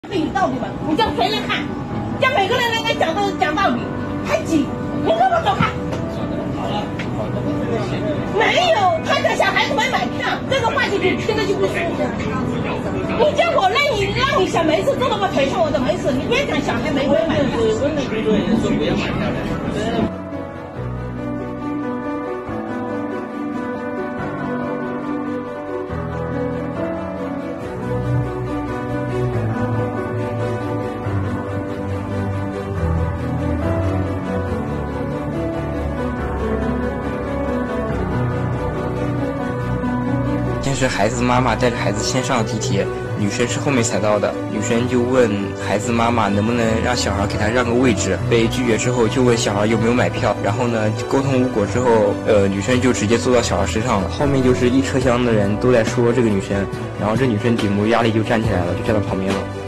理道理嘛，你叫谁来看？叫每个人来讲道理，还挤，你给我走开！ 好了， 没有，他的小孩子没买票，这个话就听着就不舒服。你叫我让你小梅子坐到我腿上，我都没事。你别讲小孩没买票。 真的工作人员说不要买票的。 先是孩子妈妈带着孩子先上地铁，女生是后面才到的。女生就问孩子妈妈能不能让小孩给她让个位置，被拒绝之后就问小孩有没有买票，然后呢沟通无果之后，女生就直接坐到小孩身上了。后面就是一车厢的人都在说这个女生，然后这女生顶住压力就站起来了，就站到旁边了。